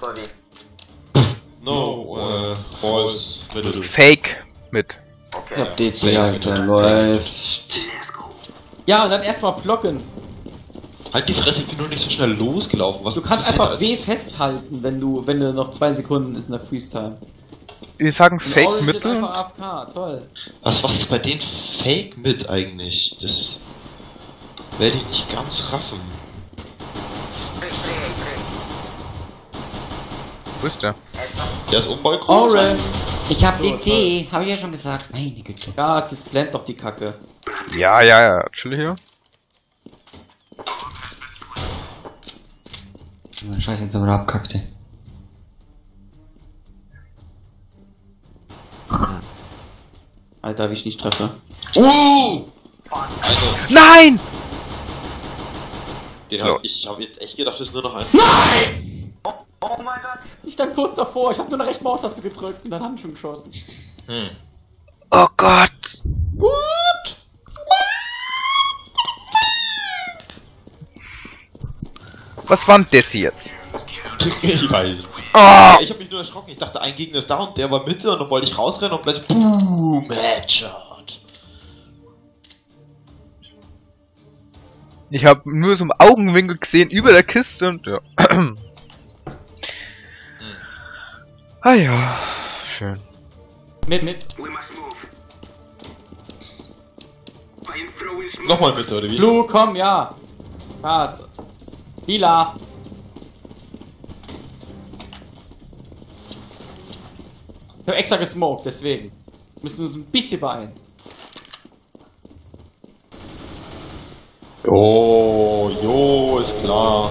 Oder wie? No, false, middle. Fake mit. Okay. Ich hab DC, Alter, läuft. Ja, und dann erstmal blocken. Halt die Fresse, ich bin nur nicht so schnell losgelaufen. Was Du kannst ist denn einfach das? W festhalten, wenn du noch 2 Sekunden ist in der Freeze-Time. Wir sagen Und Fake Orange ist Mittel. einfach AFK, toll. Was ist bei denen Fake mit eigentlich? Das werde ich nicht ganz raffen. Wo ist der? Der ist oben Balkon. Orange! Ich hab So, DC, hab ich ja schon gesagt. Meine Güte. Ja, es ist blend doch die Kacke. Ja, chill hier. Scheiße, jetzt aber abkackt, ey. Alter, wie ich nicht treffe. Also, Nein! ich habe jetzt echt gedacht, das ist nur noch ein. Oh mein Gott! Ich stand kurz davor, ich habe nur eine rechte Maustaste gedrückt und dann haben die schon geschossen. Hm. Oh Gott! What? Was war denn das jetzt? Ich weiß. Oh! Ich habe mich nur erschrocken. Ich dachte, ein Gegner ist da und der war Mitte und dann wollte ich rausrennen und plötzlich boom, Headshot. Ich habe nur so im Augenwinkel gesehen über der Kiste und ja. Ah ja, schön. Mit. Nochmal Mitte, oder wie? Blue, komm, ja. Was? Lila. Ich habe extra gesmoked, deswegen. Müssen uns ein bisschen beeilen. Oh, jo, ist klar.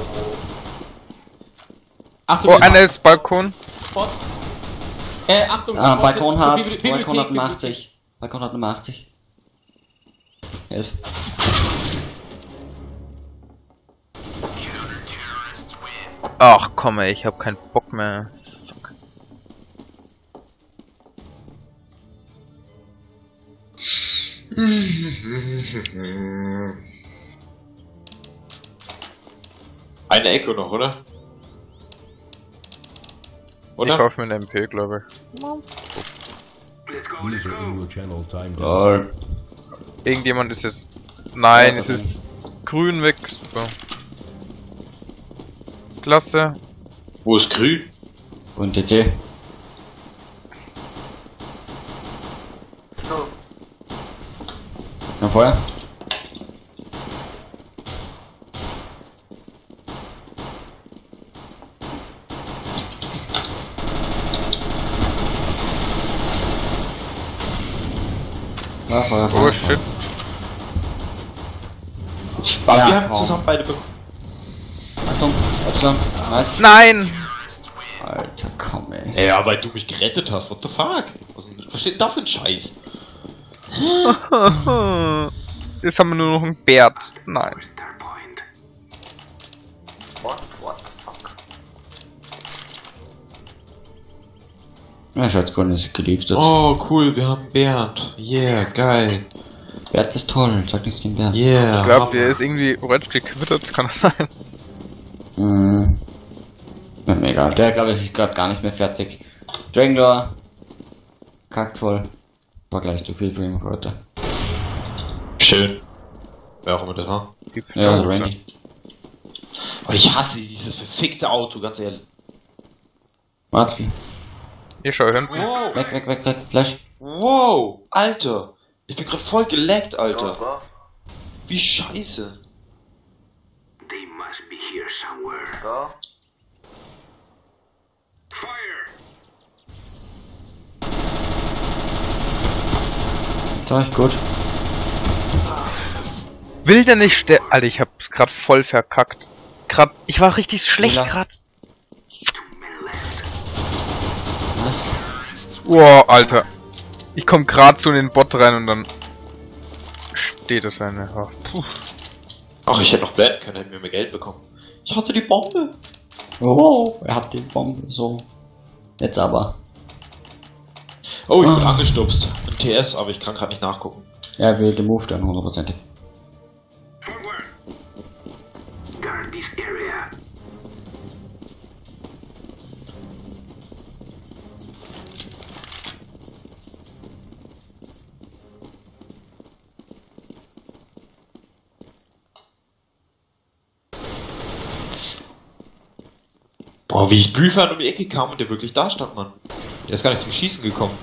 Achtung, Oh, einer ist Balkon. Spot. Achtung, Ah, Spot. Balkon hat, Bibliothek, Balkon hat Bibliothek. 80. Balkon hat 80. 11. Ach komm ey, ich hab keinen Bock mehr. Fuck. Eine Ecke noch, oder? Ich kauf mir eine MP, glaube ich. User in your channel timed out. Lol. Irgendjemand ist jetzt. Nein, Ja, es ist grün weg. Super. Klasse. Wo ist grün? Und DC. So. Noch Feuer? Ja, Feuer, Oh shit. Aber Ja, wir haben kaum. zusammen beide bekommen. Achtung, Epsilon. Nice. Nein! Alter, komm ey. Ja, weil du mich gerettet hast, what the fuck? Was steht denn da für ein Scheiß? Jetzt haben wir nur noch einen Bärt. Nein. What the fuck? Ja, Schatzkorn ist geliefert. Oh, cool, wir haben Bernd. Yeah, geil. Bert ist toll, sag nichts gegen Bert. Yeah. Ich glaube, der ist irgendwie orange gequittert, kann das sein? Mhm. Ist mir egal. Der glaube ich ist gerade gar nicht mehr fertig. Drangler. Kackt voll. War gleich zu viel für ihn heute. Schön. Wer auch immer das war. Ja, Randy. Oh, ich hasse dieses verfickte Auto, ganz ehrlich. Warte. Hier, schau hinten. Wow. Weg, weg, weg, weg. Flash. Wow, Alter. Ich bin gerade voll geleckt, Go, Alter. go. Wie scheiße. They must be here somewhere. Go. Fire! So, ich gut. Will der nicht sterben? Alter, ich hab's grad voll verkackt. Ich war richtig schlecht Ja. grad. Was? Wow, Alter. Ich komm grad so in den Bot rein und dann steht es eine. Ach, puh. Ach, ich hätte noch blenden können, hätten wir mehr Geld bekommen. Ich hatte die Bombe. Oh, er hat die Bombe. So. Jetzt aber. Oh, ich bin Ah. angestupst. Ein TS, aber ich kann gerade nicht nachgucken. Er will gemoved dann, 100%. Forward! Guard this area. Boah, wie ich Briefer um die Ecke kam und der wirklich da stand, Mann. Der ist gar nicht zum Schießen gekommen.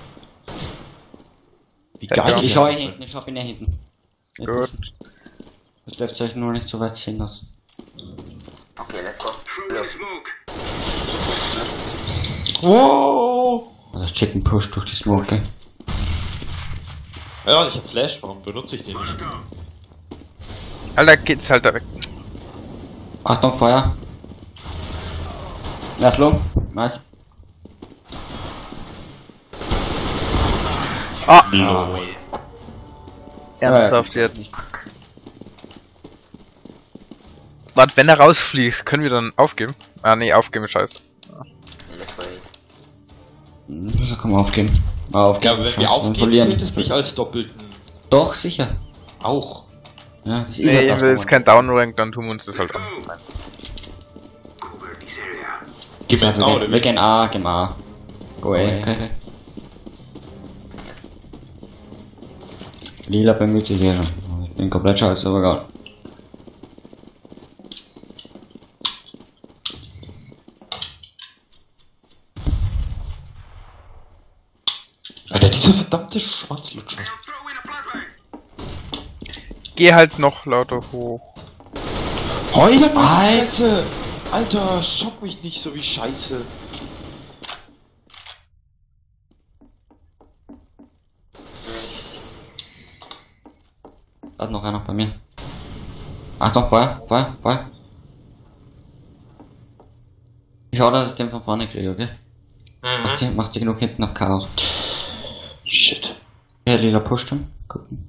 Wie Ja, geil. ja. Ich schau hier hinten, ich bin hier hinten. Gut. Das dürft ihr euch nur nicht so weit sehen lassen. Okay, let's go. Through the smoke. Wow. Das Chicken Push durch die Smoke, gell? Ja, ich hab Flash, warum benutze ich den nicht? Alter, geht's halt da weg. Achtung, Feuer. Ja, slow. Nice. Ah! No. Ernsthaft jetzt. Warte, wenn er rausfliegt, können wir dann aufgeben? Ah, nee, aufgeben, scheiße. Let's go. Da kann man aufgeben. Aufgeben. Ja, aber wenn Scheiße, wir aufgeben, verlieren. zählt es nicht als doppelten. Doch, sicher. Auch. Ja, das ist Nee, ja das. wenn wo es man- kein Downrank, dann tun wir uns das halt an. Cover this area. Gib mir jetzt wir, auch, gehen, wir gehen A, gehen A. Go A. Okay. Lila bemüht sich. Ich bin komplett scheiße, aber egal. Alter, dieser verdammte Schwanzlutscher. Throw in a flashbang. Geh halt noch lauter hoch. Alter, meine Fresse! Alter, schock mich nicht so wie Scheiße. Da ist noch einer bei mir. Achtung, Feuer, Feuer, Feuer. Ich schau, dass ich den von vorne kriege, okay? Macht sie genug hinten auf Chaos. Shit. Ja, Lila pusht schon. Gucken.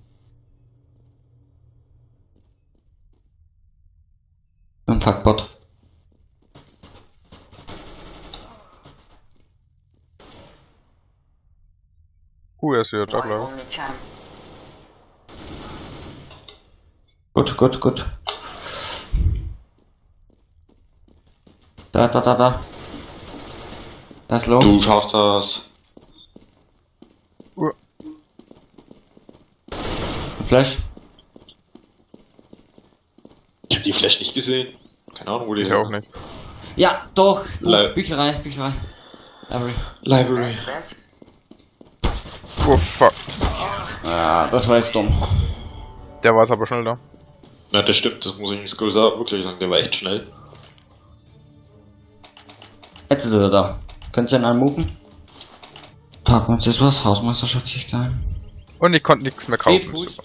Und Fuckbot. Er ist wieder da, glaube Only champ. Gut, gut, gut. Da. Da ist low. Du schaffst das. Flash. Ich hab die Flash nicht gesehen. Keine Ahnung, wo die ich. Ich auch nicht. Ja, doch. Le- Bücherei. Library. Library. Back. Oh fuck. Ja, das war jetzt dumm. Der war es aber schnell da. Na, das stimmt, das muss ich nicht wirklich sagen, der war echt schnell. Jetzt ist er da. Könnt ihr ihn anmoven? Packen wir uns jetzt was? Hausmeisterschaft sich da ein. Und ich konnte nichts mehr kaufen. pusht.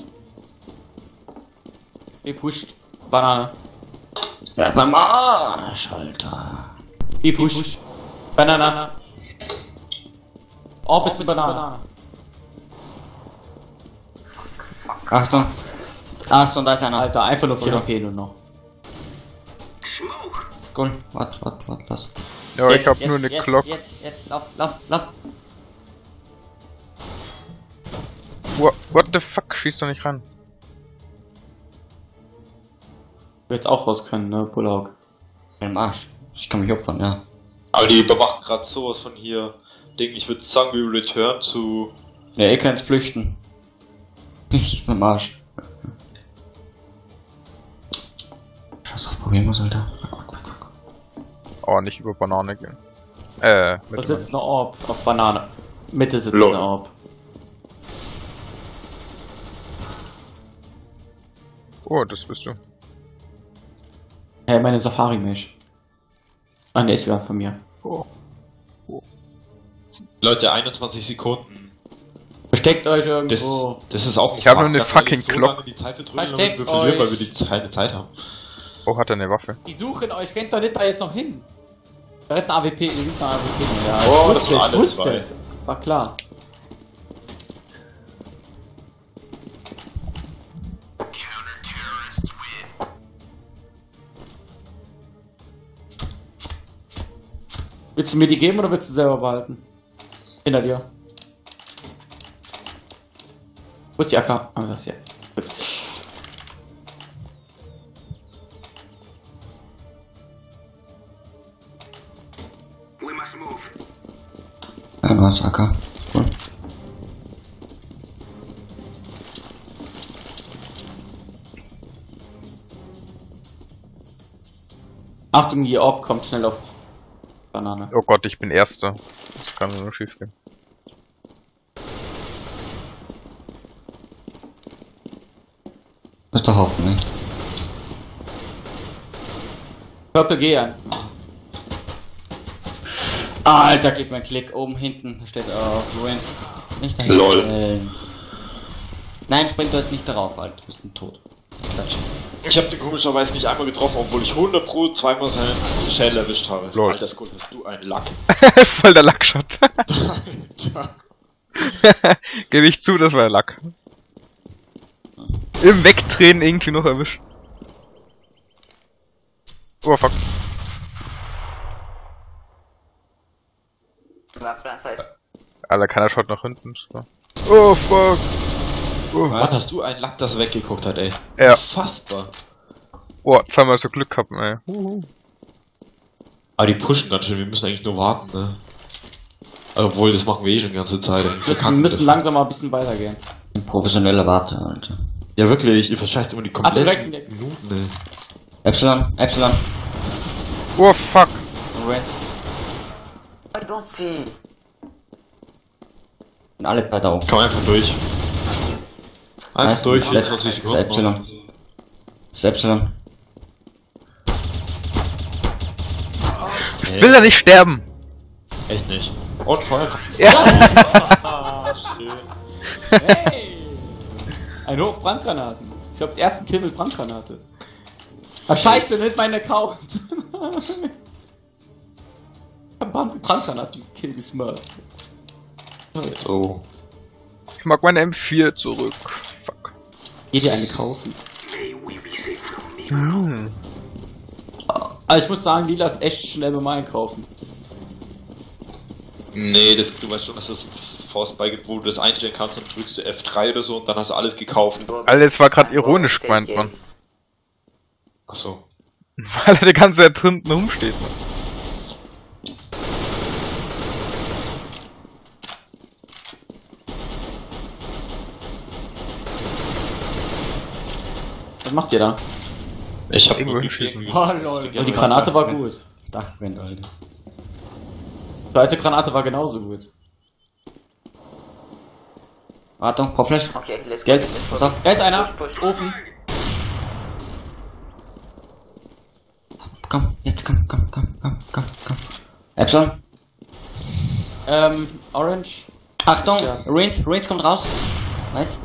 B pusht. Banane. Ja, beim Arsch, Alter. B pusht. Banane. Oh, bist du Banane. Achtung. Achtung, da ist einer. Alter, einfach nur 4 HP nur noch. Smoke. Cool. Warte, das. Ja, ich hab nur eine Glock. Jetzt, lauf. What the fuck? Schießt doch nicht ran. Du jetzt auch raus können, ne, Bullock. Im Arsch. Ich kann mich opfern, ja. Aber die überwachen gerade sowas von hier. Ding, ich würde sagen, wir return zu. Ja, ihr könnt flüchten. Ich bin im Arsch. Scheiß auf, probieren wir's, Alter. Oh, nicht über Banane gehen. Da Mit sitzt eine Orb auf Banane. Mitte sitzt Lol. eine Orb. Oh, das bist du. Hey, meine Safari-Mesh. Ah, ne, ist ja von mir. Oh. Leute, 21 Sekunden. Versteckt euch Das, irgendwo. das ist auch. Ich hab nur eine dass wir fucking jetzt so Glock. lange die Zeit verdrücken, Versteckt damit wir verlieren, euch. weil wir keine Zeit haben. Oh, hat er eine Waffe. Die suchen euch, rennt doch nicht da jetzt noch hin. Da rennt ein AWP, ihr liegt ein AWP. Ja, Oh, ich das wusste, waren ich alle wusste. zwei. War klar. Willst du mir die geben oder willst du selber behalten? Hinter dir. Wo ist die AK? Ah, das hier. Gut. We must move. Ja, du hast AK. Cool. Achtung, die Orb kommt schnell auf Banane. Oh Gott, ich bin Erster. Das kann nur schief gehen. Das ist doch hoffen, ne? Purple, geh an. Alter, gib mir einen Klick. Oben, hinten steht Ruins. Nicht dahin. Lol. Nein, spring du jetzt nicht darauf, Alter. Du bist ein Tod. Klatsch. Ich habe den komischerweise nicht einmal getroffen, obwohl ich 100 Pro zweimal seinen Schädel erwischt habe. Lol. Alter, Skull, bist du ein Lack. Voll der Lackshot. Alter. Gebe ich zu, das war der Lack. Im Wegdrehen irgendwie noch erwischt. Oh fuck. Left hand side. Alter, keiner schaut nach hinten. So. Oh fuck. Oh, Was hast du einen Lack, das weggeguckt hat, ey? Ja. Fassbar. Oh, zweimal so Glück gehabt, ey. Aber die pushen ganz schön, wir müssen eigentlich nur warten, ne? Obwohl, das machen wir eh schon die ganze Zeit. ey. Wir müssen langsam mal ein bisschen weitergehen. Ein professioneller Warte, Alter. Ja, wirklich, ihr verscheißt immer die Ach, du rechts kompletten in der- Minuten, ey. Epsilon, Epsilon. Oh fuck. Ruins. I don't see. Und alle bei da oben. Komm einfach durch. Einfach Nice. durch, Das 24 ist Sekunden. Epsilon. Das ist Epsilon. Ich will da nicht sterben. Echt nicht. Und Feuer. Ja. Ah, schön. Hey! Ein Hoch Brandgranaten. Ich hab den ersten Kill mit Brandgranate. Ah, scheiße, nicht mein Account. Ich hab Brandgranaten-Kill gesmurft. So. Ich mag meine M4 zurück. Fuck. Geh dir eine kaufen. May we be safe from me. Also ich muss sagen, Lila ist echt schnell beim Einkaufen. Nee, das, du weißt schon, dass das ein Force-Buy gibt, wo du das einstellen kannst und drückst du F3 oder so und dann hast du alles gekauft. Alter, das war gerade ironisch gemeint, Mann. Achso. Weil er die ganze Zeit drin rumsteht, Mann. Was macht ihr da? Ich hab Irgendwo nur hinschießen. geschießen. Oh lol. Die Granate war gut. Das Dach brennt, Alter. Die zweite Granate war genauso gut. Achtung, Popflash. Okay, let's go. Gelb. Let's go. Pass auf. Da ist einer. Push. Ofen. Komm, jetzt komm. Epsilon. Orange. Achtung, Ja. Ruins kommt raus. Nice.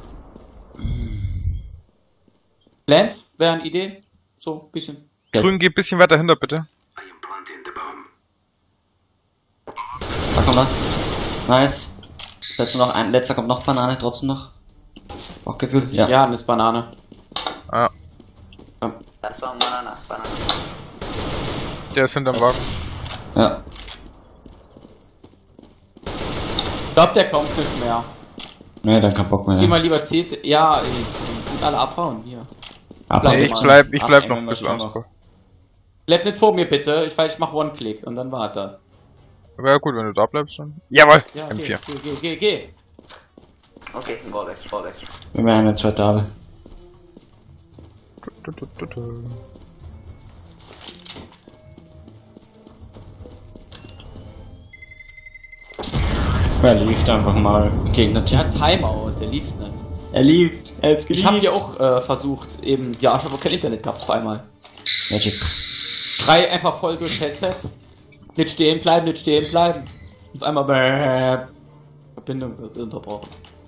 Lance, wäre eine Idee. So, ein bisschen. Grün, geh ein bisschen weiter hinter, bitte. I am planting the bomb. Da kommt er. Nice. Letzter kommt noch Banane, trotzdem noch. Bockgefühl? Ja. Ja, eine ist Banane. Ah, Last one, banana. Banana. der ist hinterm Wagen. Ja. Ich glaube, der kommt nicht mehr. Nee, dann kein Bock mehr. Geh mal lieber CT. Ja, und alle abhauen. Hier. Abhauen. Nee, ich bleib noch ein bisschen ansprechen. Bleib nicht vor mir, bitte. Ich mach One-Click und dann warte. Wäre gut, wenn du da bleibst dann. Jawohl! Ja, M4. geh. Okay, go back, go back. Wenn wir eine zweite habe. Er lief einfach mal Gegner. Der hat Timeout, der lief nicht. Er lief. Er hat's Ich habe ja auch versucht, eben, ja, ich habe auch kein Internet gehabt auf einmal. Magic. 3 einfach voll durch Headset. Nicht stehen bleiben. Auf einmal Verbindung wird unterbrochen.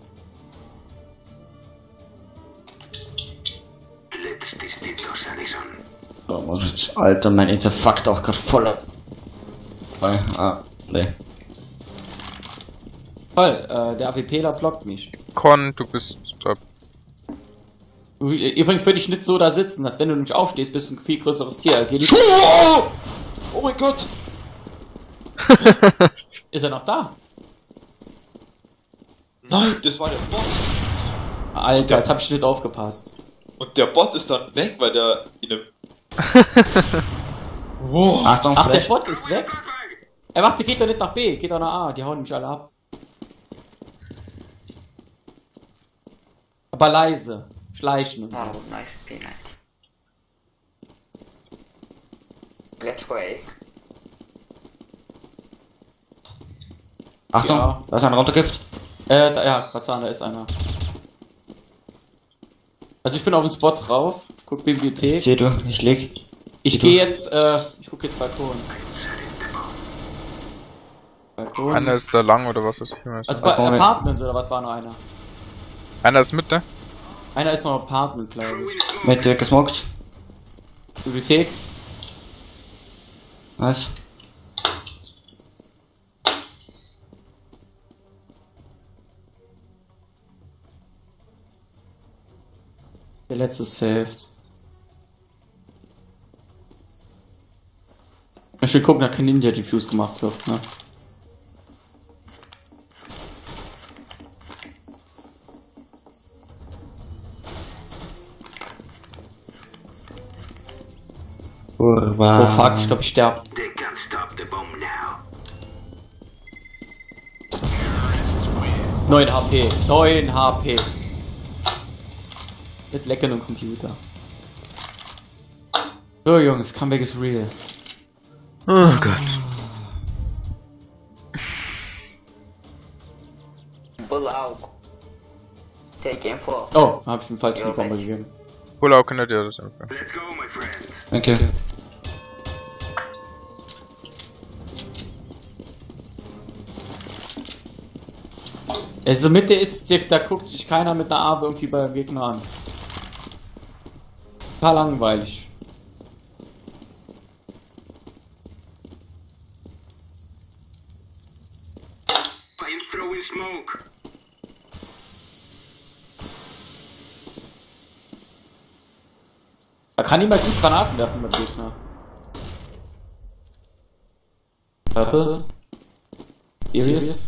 Let's distintos, Addison. Oh, Alter, mein Internet fuckt auch gerade voll. Nee. Voll, der AWPler blockt mich. Con, du bist da. Übrigens würde ich nicht so da sitzen, wenn du nicht aufstehst, bist du ein viel größeres Tier. Geh nicht. Oh mein Gott! Ist er noch da? Nein, das war der Bot. Alter, jetzt hab ich nicht aufgepasst. Und der Bot ist dann weg, weil der in einem... Wow. Achtung, Ach, der Flash. Bot ist weg? Er warte, geht doch nicht nach B, geht doch nach A, die hauen mich alle ab. Aber leise. Schleichen und so. Oh, nice, peanut. Let's go A. Achtung, Ja. da ist ein Runtergift. Ja, gerade da ist einer. Also ich bin auf dem Spot drauf, guck Bibliothek. Ich seh du, ich leg. Ich gehe jetzt, ich guck jetzt Balkon. Balkon. Einer ist da lang oder was ist? Ich weiß Also nicht. bei Apartment oder was war noch einer? Einer ist mit, ne? Einer ist noch Apartment, glaube ich. Mit gesmoked. Bibliothek. Nice. Der letzte ist saved. Ich will gucken, da kein Ninja Diffuse gemacht wird, ne? Oh fuck, ich glaube ich sterbe. They can't stop the bomb now. 9 HP. 9 HP. Mit leckerem Computer. So Jungs, Comeback is real. Oh Gott. Bulau. Take info. Oh, hab ich mir falsch die Ja, Bombe weg. gegeben. Pulau könntet ihr das einfach. Let's go, my friends. Danke. Also Mitte ist, da guckt sich keiner mit einer Arme irgendwie beim Gegner an. War langweilig. I am throwing smoke. Da kann niemand gut Granaten werfen beim Gegner. Purple? Serious?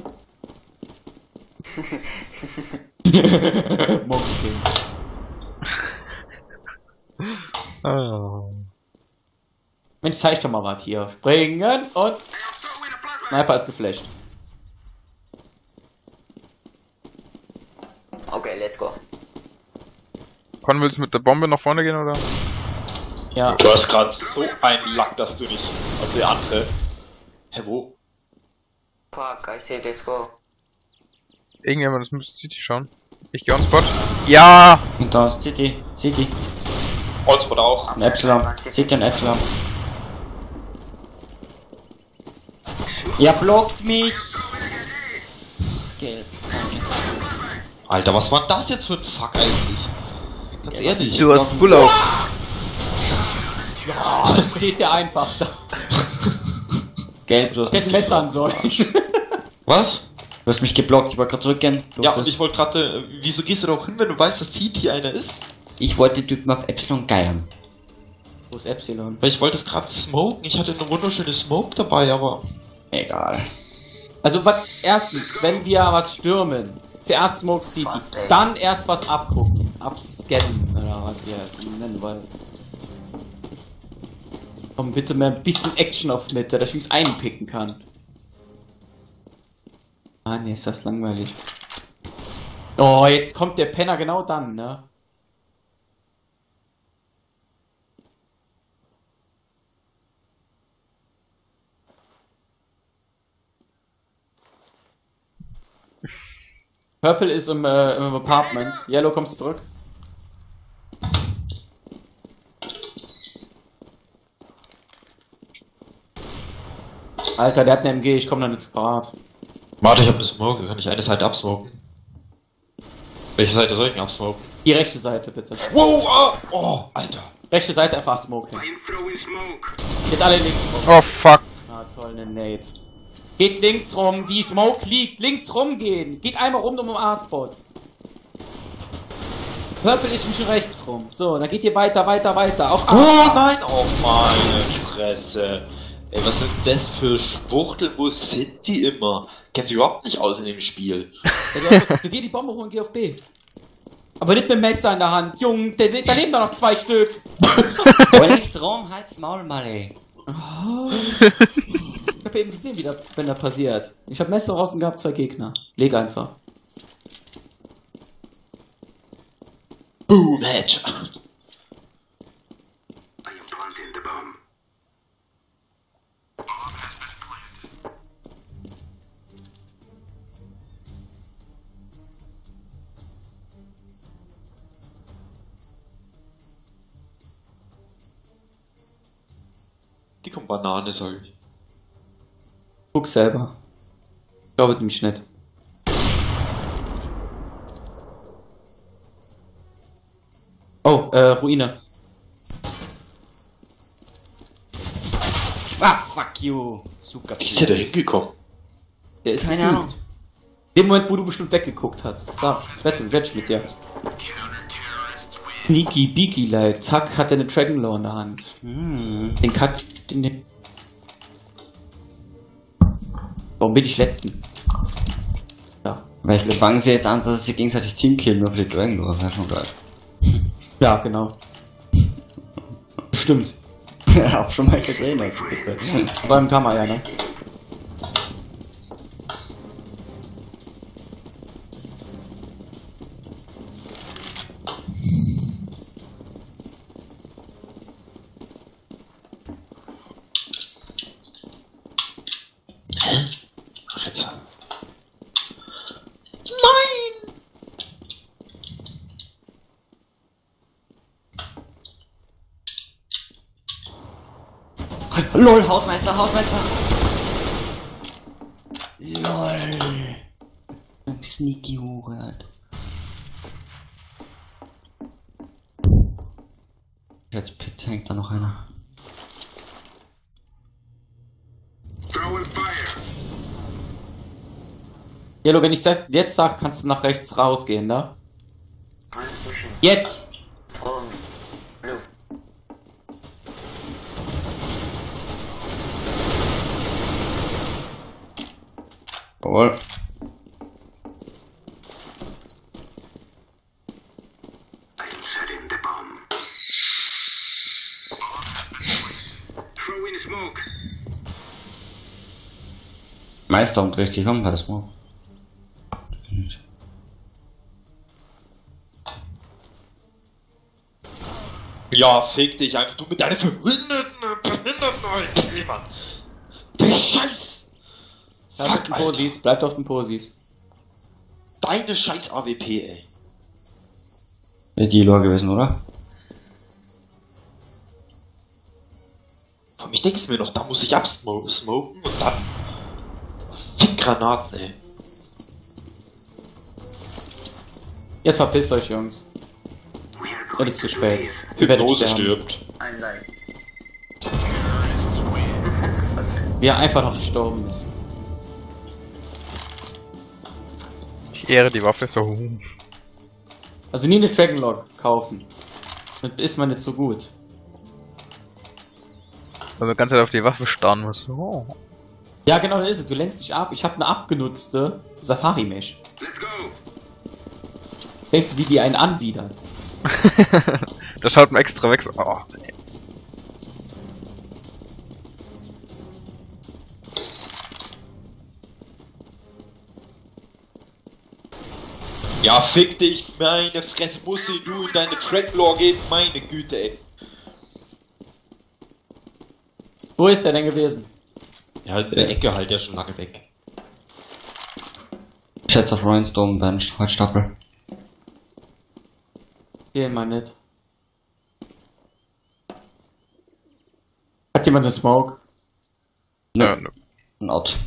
Monkey. Oh. Mensch, zeig doch mal was hier. Springen und... Throwing a flashbang. Sniper ist geflasht. Okay, let's go. Con, willst du mit der Bombe nach vorne gehen oder? Ja. Du hast gerade so einen Lack, dass du nicht auf die andere. Hä, wo? Fuck, I say let's go. Irgendjemand, das müsste City schauen. Ich gehe on Spot. Ja! Hinter uns, City, City. Hotspot auch. Ein Epsilon. City und Epsilon. Ihr blockt mich! Gelb. Alter, was war das jetzt für ein Fuck eigentlich? Ganz ehrlich. Du hast Pulau. Steht der einfach da. Gelb, du hast Ich hätte ein Messer an sollen. Was? Du hast mich geblockt, ich wollte gerade zurückgehen. Du Ja, hast- und ich wollte gerade, wieso gehst du da auch hin, wenn du weißt, dass CT einer ist? ich wollte den Typen auf Epsilon geiern. Wo ist Epsilon? Weil ich wollte es gerade smoken, ich hatte eine wunderschöne Smoke dabei, aber... Egal. Also, erstens, wenn wir was stürmen, zuerst Smoke City, dann erst was abgucken. Abscannen, oder was wir nennen wollen. Komm bitte mal ein bisschen Action auf Mitte, dass ich es einpicken kann. Ah, nee, ist das langweilig. Oh, jetzt kommt der Penner genau dann, ne? Purple ist im Apartment. Yellow, kommst zurück. Alter, der hat eine MG, ich komme da nicht zu parat. Warte, ich hab eine Smoke, kann ich eine Seite absmoken? Welche Seite soll ich denn absmoken? Die rechte Seite, bitte. Wow, oh, Alter. Rechte Seite einfach smoken. I am throwing smoke. Jetzt alle links rum. Oh fuck. Ah, toll, ne Nate. Geht links rum, die Smoke liegt. Links rumgehen. Geht einmal rum um den A-Spot. Purple ist schon rechts rum. So, dann geht ihr weiter. Auf Oh A. nein, oh meine Fresse. Ey, was sind das für Schwuchtel? Wo sind die immer? Kennt sich überhaupt nicht aus in dem Spiel. Ja, du geh die Bombe holen, geh auf B. Aber nicht mit dem Messer in der Hand. Junge, da leben da noch 2 Stück. Hol nicht rum, halt's Maul mal, ey. Ich hab eben gesehen, wenn das passiert. Ich hab Messer draußen gehabt, 2 Gegner. Leg einfach. Boom, Headshot. I am planting the bomb. Banane, sag ich. Guck selber. Ich glaube nämlich nicht. Oh, Ruine. Ah, fuck you. Super. Wie ist der da hingekommen? Der ist Keine gesneakt. Ahnung. Dem Moment, wo du bestimmt weggeguckt hast. So, ich wette mit dir. Sneaky Beaky like. Zack, hat er eine Dragon Law in der Hand. Den Kack. Warum bin ich letzten? Ja. Weil fangen sie jetzt an, dass sie gegenseitig Team killen, nur für die Dragon Lore. Wäre schon geil. Ja, genau. Stimmt. Auch schon mal gesehen. Aber im Kammer, ja, ne? Ach, jetzt. LOL, Hausmeister, Hausmeister. LOL. Sneaky Hure, Alter. Jetzt Pit hängt da noch einer. Throwing fire. Yellow, wenn ich jetzt sag, kannst du nach rechts rausgehen, ne? I'm pushing. Jetzt! Follow me. Blue. Jawohl. I'm setting the bomb. Throwing smoke. Meister und drehst dich um bei der Smoke. Ja, fick dich einfach, du mit deinen verhinderten Klebern. Der Scheiß! Bleib auf Fuck, den Alter. Posis, bleibt auf den Posis. Deine scheiß AWP, ey. Wäre die Lore gewesen, oder? Ich denke es mir noch, da muss ich absmoken und dann... Fick Granaten, ey. Jetzt verpisst euch, Jungs. We are Ja, going das ist zu to spät. leave. Ihr werdet Hypnose sterben. stirbt. I'm dying. Wie er einfach noch gestorben ist. Ich ehre die Waffe so. Also nie eine Dragon Log kaufen. Dann ist man nicht so gut. Weil man die ganze Zeit auf die Waffe starren muss. Oh. Ja, genau, das ist es. Du lenkst dich ab. Ich habe eine abgenutzte Safari-Mesh. Let's go. Denkst du, wie die einen anwidert? Das schaut mir extra weg. Oh. Ja, fick dich, meine Fresse, muss du in deine Tracklore gehen, meine Güte, ey. Wo ist der denn gewesen? Ja, in der Ecke halt, der schon lange weg. Chats of Rainstorm, Bench, Holzstapel. Gehen mal nicht. Hat jemand eine Smoke? Ja, ne. Ein Out.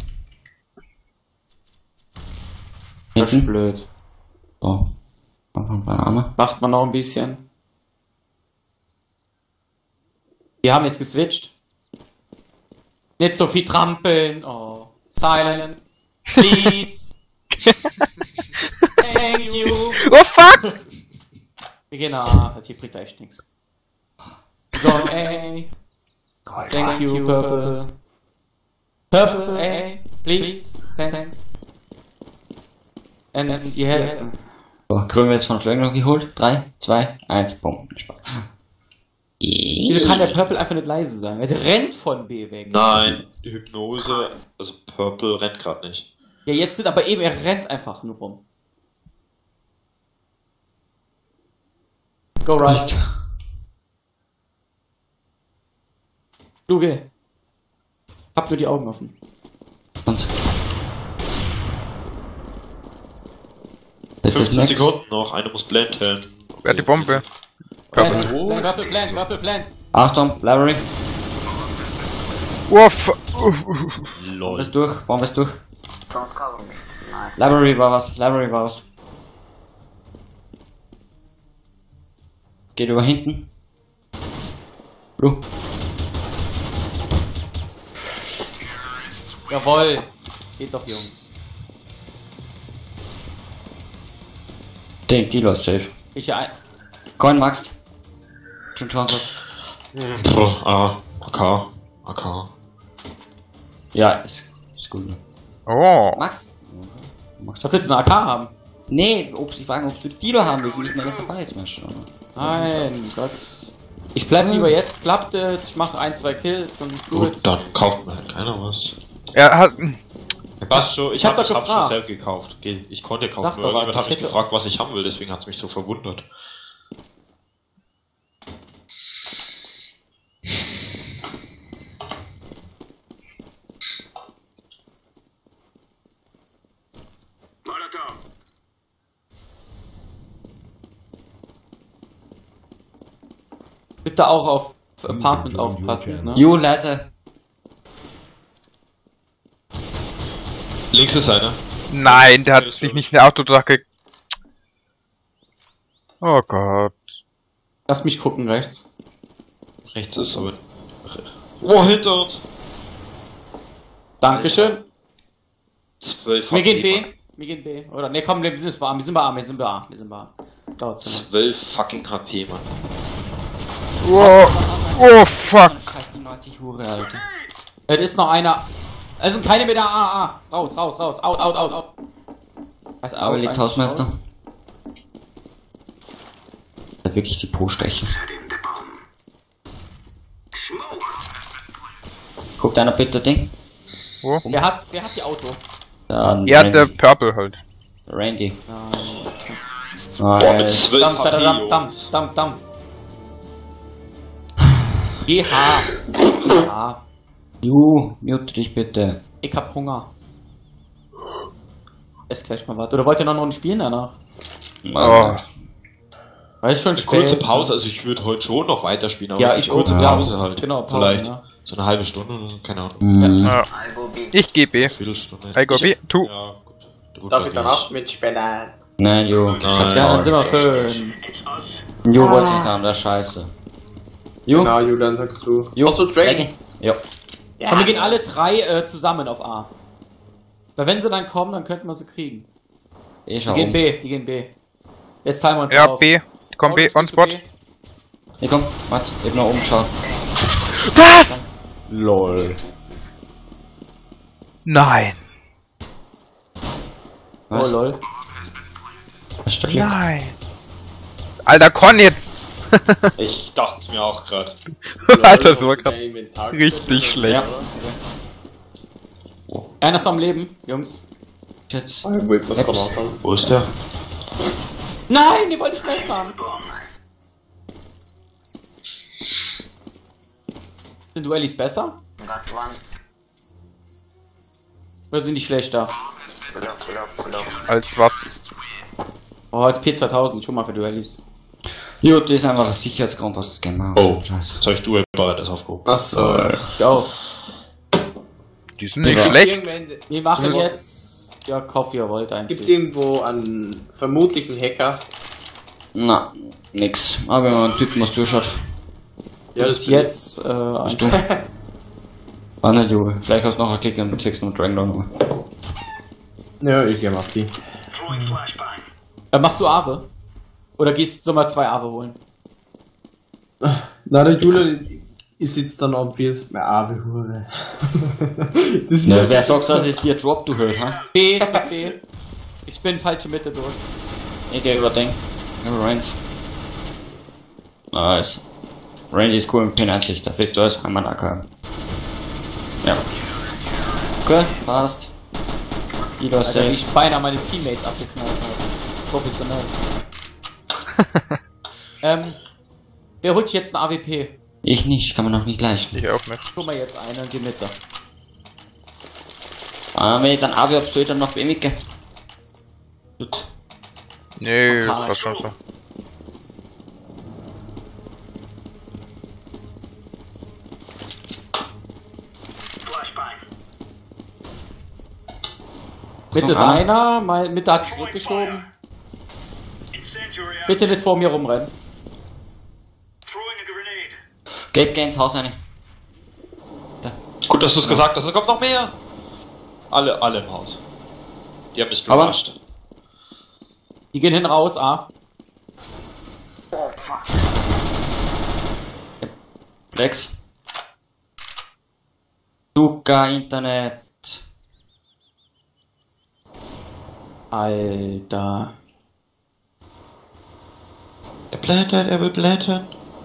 Das ist Hinten. blöd. So. Anfang bei Arme. Macht man noch ein bisschen. Wir haben jetzt geswitcht. Nicht so viel trampeln. Oh. Silent. Please. Thank you. Oh fuck! Wir gehen nach. Das hier bringt echt nichts. So, ey. Thank you, Purple. Purple, ey. Please. Thanks. And you have... So, grün wird jetzt von Dragon geholt. 3, 2, 1, bumm. Spaß. Wieso kann der Purple einfach nicht leise sein? Der rennt von B weg. Nein, die Hypnose, also Purple rennt gerade nicht. Ja, jetzt sind aber eben, er rennt einfach nur rum. Go right. Luge. Hab nur die Augen offen. Und. Bitte 15 next. Sekunden noch, eine muss blenden. Wer hat die Bombe? Purple. Purple, Purple, Plant. Achtung, Library. Uff. Lol. Was durch? Bauen wir es durch? Don't cover me. Nice. Library war was. Library war was. Geht über hinten. Bro. Jawohl. Geht doch, Jungs. Den Kilo ist safe. Ich ein. Coin, Max. Schon Chance hast. AK. Ja, ist gut. Oh. Max? Max. Da willst du eine AK haben? Nee, sie fragen, ob du die Kilo haben willst und nicht mehr das Erfahrungsmensch. Nein, Gott. Ich bleib lieber jetzt, klappt es, ich mache 1, 2 Kills und ist gut. Gut, dann kauft mir halt keiner was. Er hat. Was schon? Ich hab doch schon gefragt. selbst gekauft. Ich konnte kaufen. Sag doch Irgendjemand was, hat ich mich hätte- gefragt, was ich haben will, deswegen hat es mich so verwundert. Molotov. Bitte auch auf Apartment aufpassen, ne? Jo, leise. Links ist einer. Nein, der hat sich nicht eine Autodrache. Oh Gott. Lass mich gucken, rechts. Rechts ist aber. Oh, hinter uns! Dankeschön. 12 Wir gehen HP, B. Mann. Wir gehen B. Oder ne, komm, wir sind bei A. Wir sind bei A. Wir sind bei A. Wir sind bei A. Dauert's noch. 12 fucking HP, Mann. Oh, oh fuck. Scheiß die 90 Hure, Alter. Es ist noch einer. Es sind keine mehr da. A. Raus. Out. Was, Aber liegt eigentlich Hausmeister. raus? Da wirklich die Po-Steche. Set in the bomb. Smoke. Guckt einer bitte Ding? Wer hat die Auto? Dann Er hat der Purple halt. Randy. Nein. Nice. 12 Dampf. GH. Ju, mute dich bitte. Ich hab Hunger. Ess gleich mal was. Oder wollt ihr noch eine Runde spielen danach? Oh. Weil es schon Eine kurze spät. Pause, also ich würde heute schon noch weiterspielen, aber Ja, eine ich kurze auch. Pause Ja, halt. genau, Pause, Vielleicht ja. so eine halbe Stunde oder so, keine Ahnung. Mhm. Ja. I go B. Ich geh B. Viertelstunde. I go B. Tu. Ja, gut. Darf ich danach mitspielen? Nein, Jo. Nein. Ja, dann sind wir 5. It's us. Jo wollte nicht haben, das ist scheiße. Jo. Genau, Julian, sagst du. Jo. Hast du Dragon? Jo. Und wir gehen alle 3 zusammen auf A. Weil wenn sie dann kommen, dann könnten wir sie kriegen. Eh Die schon. gehen B. Jetzt teilen wir uns Ja, auf. B. Komm B, Paulus, on bist du spot. B? Nee, komm, warte, eben nach oben schauen. Was? LOL. Nein. Oh lol. Was ist der Klick? Nein. Alter, Con jetzt. Ich dachte mir auch gerade. Alter, das war grad richtig schlecht. Einer ist noch am Leben, Jungs. Jetzt. Wo ist der? Nein, die wollen nicht bessern. Sind Duellis besser? Got one. Oder sind die schlechter? Below. Als was? Oh, als P2000, schon mal für Duellis. Jo, das ist einfach ein Sicherheitsgrund, dass es gerne Oh, Scheiße. jetzt hab ich das aufgehoben. Achso. Go. Die sind nicht Digga. schlecht. Wir machen jetzt... Ja, Kauf, wie ihr wollt eigentlich. Gibt es irgendwo einen vermutlichen Hacker? Na, nix. Aber wenn man einen Typen was durchschaut. Ja, Bis jetzt... Bist du? Ah, nicht, Jo. Vielleicht hast du noch einen Klick und zeigst noch Dragon noch. Ja, ich geh mal auf die. Throwing flashbang. machst du Ave? Oder gehst du mal 2 Ave holen? Na, der Julian ist jetzt dann ob wir es mehr Ave-Hure. Das ist Ja, wer sagt, dass es dir Drop du hört, ha? B, ist okay. Ich bin falsche Mitte durch. Ich geh über den. Über Reigns. Nice. Randy ist cool mit P90, der Victor ist einmal AK. Ja. Okay, passt. Ida Alter, wie safe. ich beinahe meine Teammates abgeknallt habe. Professionell. Wer holt jetzt ein AWP? Ich nicht, kann man noch nicht leisten. Ich auch nicht. Guck mal jetzt einen in die Mitte. Ah, wenn ich dann AB hab, soll ich dann noch B-Micke. Gut. Nee, das Okay. war schon so. Mitte ist einer, mal Mitte hat zurückgeschoben. Bitte nicht vor mir rumrennen. Gabe, geh ins Haus rein. Da. Gut, dass du es gesagt hast, es kommt noch mehr. Alle im Haus. Die haben mich Aber- überrascht. Die gehen hin raus, A. Rex. Luca, Internet. Alter. Er will blättern.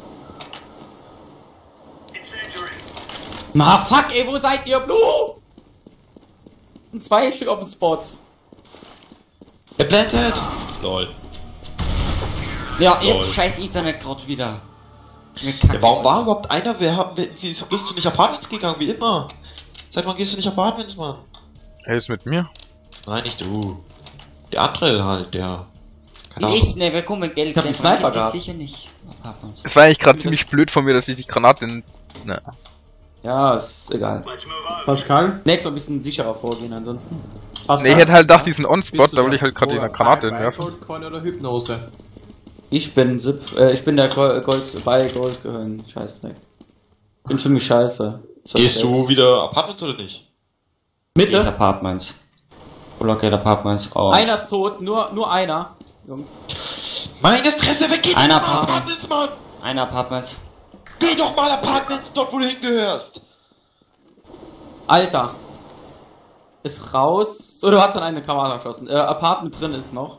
Na fuck, ey, wo seid ihr, Blue? Und 2 Stück auf dem Spot. Er blättert. Lol. Ja, Soll. jetzt scheiß Internet gerade wieder. Ja, warum war überhaupt einer? Wieso bist du nicht Apartments gegangen, wie immer? Seit wann gehst du nicht Apartments, Mann? Er ist mit mir. Nein, nicht du. Der andere halt, der... Keine Wie Ahnung. ich, ne, wir kommen Geld. Ich hab einen Sniper gehabt. Sicher nicht. Apartments. Es war eigentlich gerade ziemlich blöd von mir, dass ich die Granate in... Ne. Ja, ist egal. Pascal? Nächstes Mal ein bisschen sicherer vorgehen, ansonsten. Pascal? Ne, ich hätte halt gedacht, diesen On-Spot, Bist du da will ich halt gerade die Granate werfen. Goldcoin oder Hypnose? Ich bin Zip, ich bin der Gold gehören. Scheißdreck. Bin schon scheiße. Gehst du wieder Apartments oder nicht? Mitte? Apartments. Blockade Apartments. Oh. Einer ist tot, nur einer. Jungs. Meine Fresse, wer geht Einer denn mal Apartments. Apartments, Mann? Ein Apartments. Geh doch mal Apartments dort, wo du hingehörst. Alter. Ist raus. Oder hat dann eine Kamera geschossen. Apartment drin ist noch.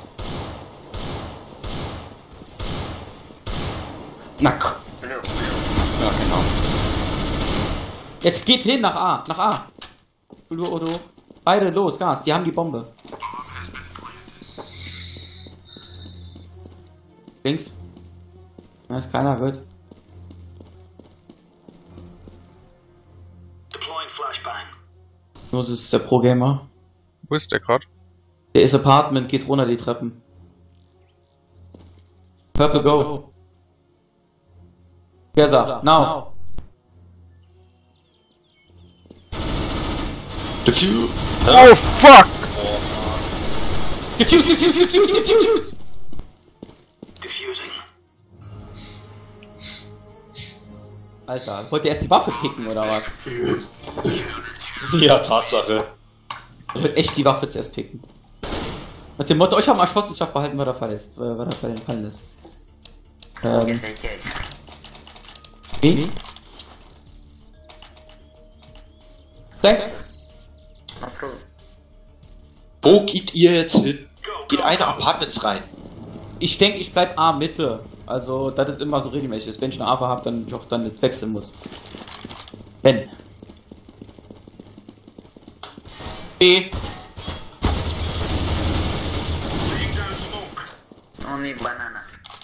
Nack. Ja, genau. Jetzt geht hin nach A. Nach A. Odo. Beide los, Gas. Die haben die Bombe. Links. Da ist keiner, wird. Deploying flashbang. Los ist der Pro-Gamer. Wo ist der gerade? Der ist Apartment, geht runter die Treppen. Purple go. Together, now. Defuse. Oh fuck! Defuse. Diffusing. Alter, wollt ihr erst die Waffe picken oder was? Ja, Tatsache. Ich wollte echt die Waffe zuerst picken. Mit dem Motto, euch haben Erschossenschaft behalten, weil er verlässt, weil er fallen ist. Wie? Thanks. Wo geht ihr jetzt hin? Geht eine Apartments rein. Ich denke, ich bleib A Mitte. Also, dass das immer so regelmäßig ist. Wenn ich eine A habe, dann ich auch dann nicht wechseln muss. Wenn. B. Laying down smoke. Only banana.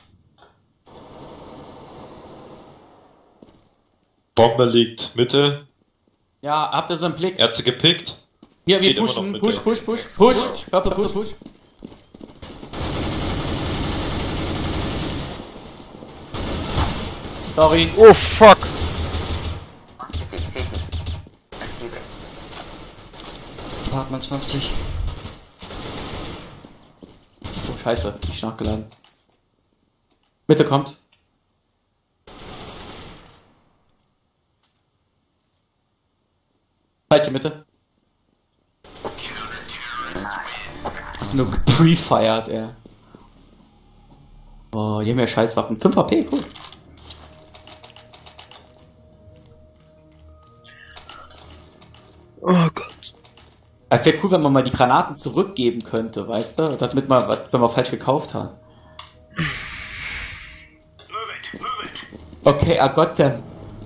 Bombe liegt Mitte. Ja, habt ihr so einen Blick? Er hat sie gepickt. Hier, wir Geht immer pushen. noch Push. Purple push. Sorry. Oh fuck! City. Apartments 50. Oh, scheiße. Ich nachgeladen. Mitte kommt. Falsche Mitte. Nur pre-fired, er. Oh, die haben ja Scheißwaffen. 5 HP, cool. Oh Gott. Es wäre cool, wenn man mal die Granaten zurückgeben könnte, weißt du? Damit man, wenn man falsch gekauft hat. Move it. Okay, I got them.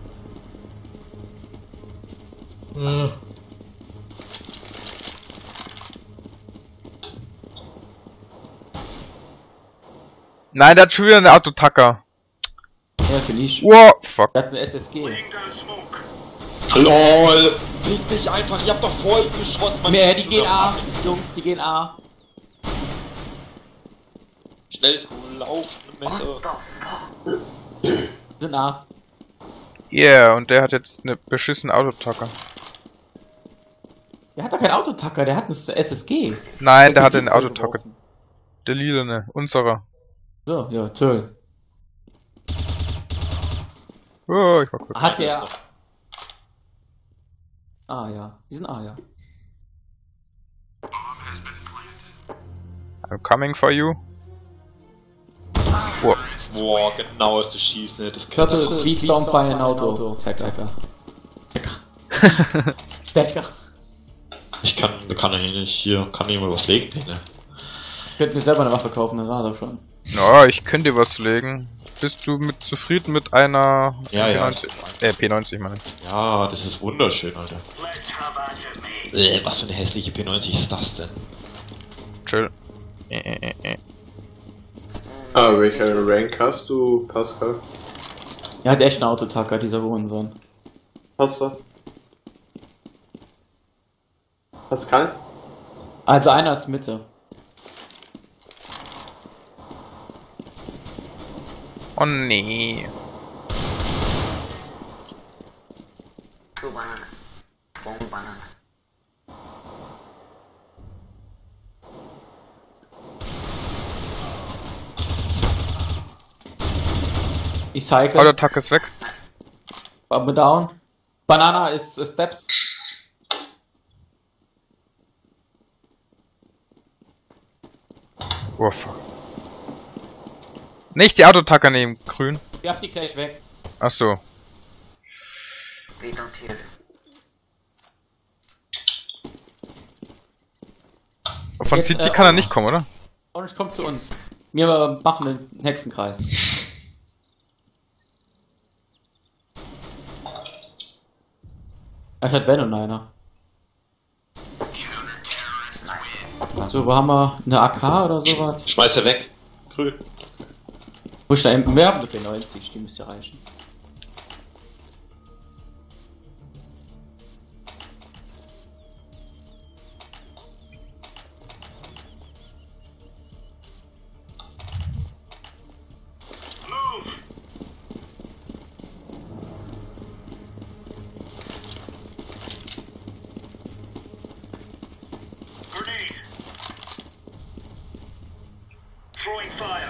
Nein, der hat schon wieder eine Autotacker. Ja, finde ich. Wow, fuck. Der hat eine SSG. Laying down smoke. LOL. Fliegt nicht einfach, ich hab doch vor ihm geschossen. Mann. Die gehen A, Jungs, die gehen A. Schnelles Laufen, Messer. Sind A. Yeah, und der hat jetzt eine beschissene Autotacker. Der hat doch keinen Autotacker, der hat eine SSG. Nein, der hat hat die den Titel Autotacker. geworfen. Der lilane, unserer. So, ja, toll. Oh, ich war kurz. Hat der... Ah ja, die sind ja. I'm coming for you. Wow. Boah, genau ist das Schießen, das Purple, please don't buy an auto. Tacker. Decker. Da kann er hier nicht, hier kann jemand was legen, ne? Ich könnte mir selber eine Waffe kaufen, dann war doch schon. Ja, ich könnte dir was legen. Bist du zufrieden mit einer Ja, ja. P90? P90 meine ich. Ja, das ist wunderschön, Alter. Was für eine hässliche P90 ist das denn? Chill. Ah, welcher Rank hast du, Pascal? Er hat echt einen Autotacker, dieser Hurensohn. Hast du? Pascal? Also einer ist Mitte. Oh nee. Two banana. One banana. Ich cycle. Autotacker ist weg. Bombe down. Banana ist Steps. Oh fuck. Nicht die Autotacker nehmen, grün. Werf die gleich weg. Ach so. They don't hear. Von Jetzt, City kann er nicht kommen, oder? Orange kommt zu uns. Wir machen einen Hexenkreis. Ich hat Venom einer. So, wo haben wir eine AK oder sowas? Schmeiß er weg. Grün. Wo ist da eben? Wir haben doch den 90, die müsste reichen. Grenade. Throwing fire.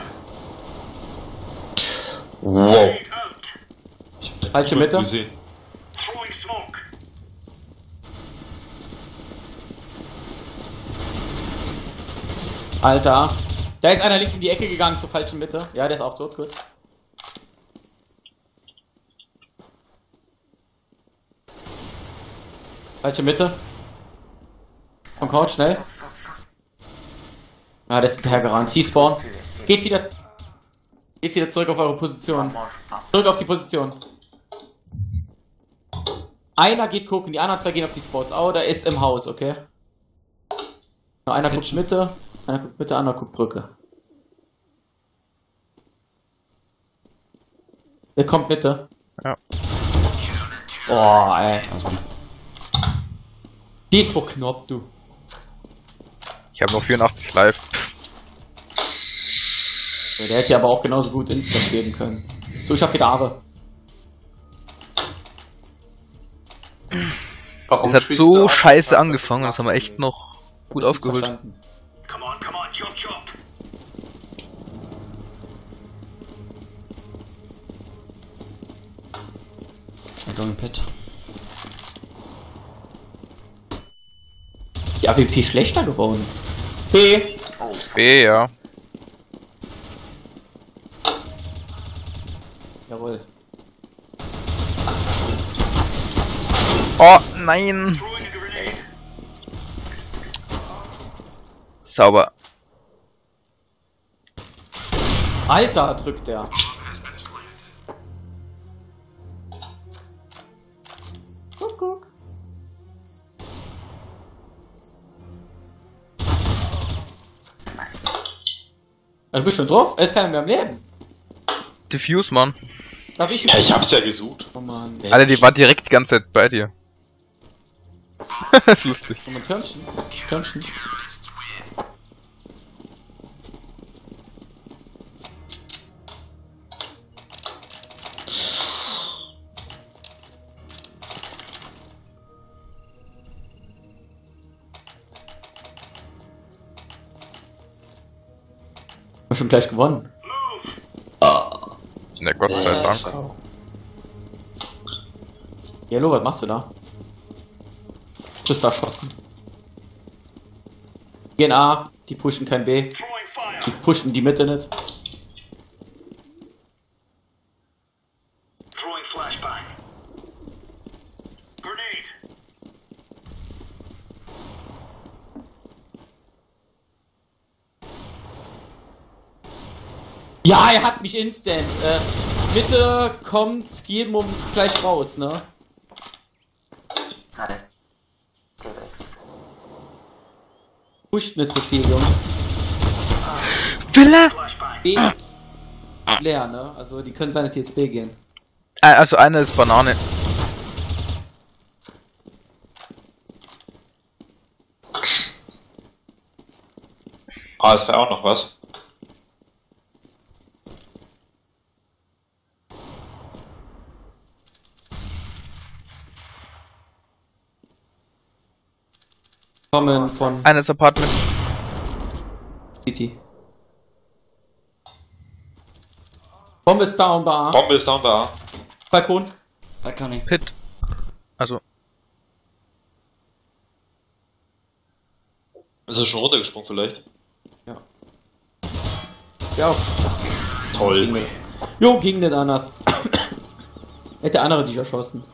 Wow. Grenade out. Ich hab den Falsche Grün Mitte. gesehen. Throwing smoke. Alter. Da ist einer links in die Ecke gegangen zur falschen Mitte. Ja, der ist auch tot, gut. Falsche Mitte. Von Couch, schnell. Ja, der ist hinterhergerannt. T-Spawn. Geht wieder zurück auf eure Position. Zurück auf die Position. Einer geht gucken, die anderen zwei gehen auf die Spots. Oh, der ist im Haus, okay? Nur einer guckt Mitte, einer guckt Mitte, einer guckt Brücke. Der kommt Mitte. Ja. Boah, ey. Die ist verknoppt, du. Ich habe noch 84 live. Ja, der hätte ja aber auch genauso gut Instant geben können. So, ich hab wieder Aare. Warum Es hat spielst du so auch? scheiße angefangen, das haben wir echt noch gut Nichts aufgeholt. verstanden. Come on, chop chop. I don't pit. Die AWP schlechter geworden. B. B, ja. Jawohl. Oh, nein. Throwing a grenade. Sauber. Alter, drückt der. Guck, guck. Du bist schon drauf? Er ist keiner mehr am Leben. Diffuse, Mann. Darf ich? Ja, ich hab's ja gesucht. Oh Mann. Alter, die war direkt die ganze Zeit bei dir. Das ist lustig. Oh, mein Türmchen. Türmchen. wir schon gleich gewonnen. Na Gott sei Dank. Schau. Yellow, was machst du da? Du bist erschossen. Gehen A, die pushen kein B. Die pushen die Mitte nicht. Throwing flashbang. Grenade. Ja, er hat mich instant. Mitte kommt jeden Moment gleich raus, ne? Pusht nicht so viel, Jungs. Villa? B ist leer, ne? Also die können seine TSB gehen. Also eine ist Banane. Ah, es wäre auch noch was. Kommen von Eines Apartment. City. Bombe ist down bei A. Bombe ist down da. Balkon. Balkon. Pit. Also. Ist er schon runtergesprungen vielleicht? Ja. Ging Toll. nicht. Jo, ging nicht anders. Hätte der andere dich erschossen.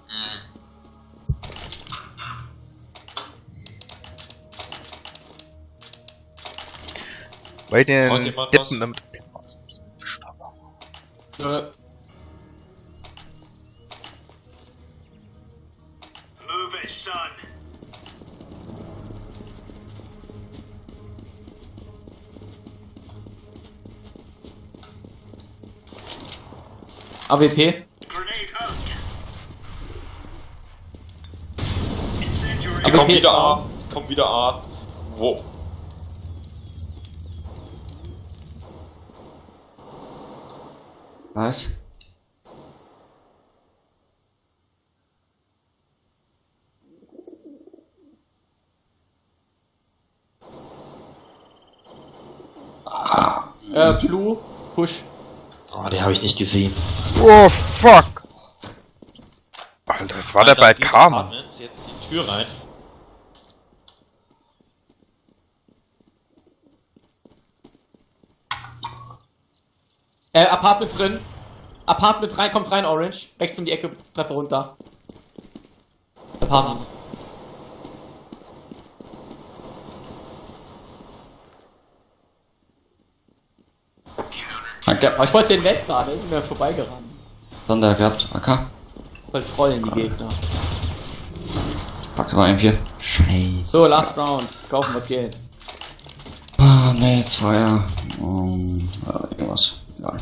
Bei den Wollt jemand Deppen was? damit. Move it, son. AWP. Grenade out. Incendiary. Die kommen ist wieder A. down. Die kommen wieder A. Wo? Was? Blue, push. Oh, den habe ich nicht gesehen. Oh fuck! Alter, das war der bei Carmen. Jetzt die Tür rein. Apartment drin. Apartment rein, kommt rein, Orange. Rechts um die Ecke, Treppe runter. Apartment. Danke. Aber ich wollte den Messer, der ist mir vorbeigerannt. Sonder gehabt. AK. Voll trollen die Gegner. Pack mal M4. Scheiße. So, last round. Kaufen, was geht. Ah, ne, Zweier. Irgendwas. Egal.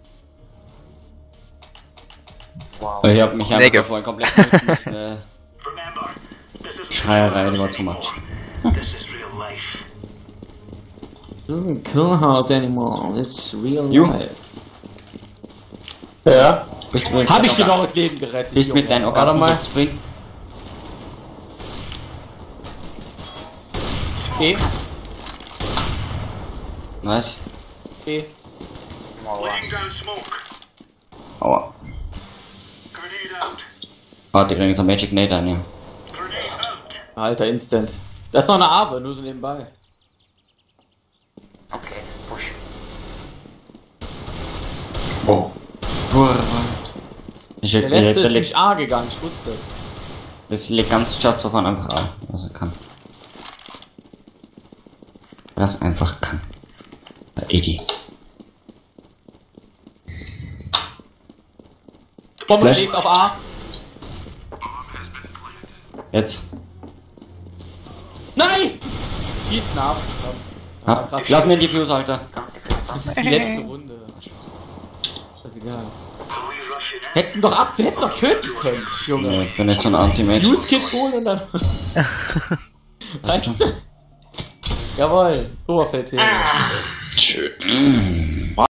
Ich hab mich einfach Negative. vorhin komplett nicht, Remember, this is Schreierei, die war too much. This is real life. This isn't Killhouse anymore. It's real You. life. Ja. Bist du Hab ich dir noch das Leben gerettet, Bist mit deinem Warte mal. Orgasmus zufrieden? E, Nice. E. Laying down smoke. Aua. Grenade out. Ah, die kriegen so Magic Nade einnehmen. Grenade out. Alter, instant. Da ist noch eine Ave, nur so nebenbei. Oh. Ich Der hätte letzte ist legt nicht A gegangen, ich wusste es. jetzt legt ganz Just of einfach an, was er kann. Was er einfach kann. Der Edi. Bombe Flash. steht auf A. Jetzt. Nein! Schieß nach. Ab. Lass mir die Fuse, Alter. Das ist die letzte Runde. Ist egal. Hättest ihn doch ab, du hättest doch töten können, Junge. Nee, ich bin nicht so ein Anti-Mage. Use Kit holen und dann. Weißt du? Jawohl, Oberfeldfehler. Schön.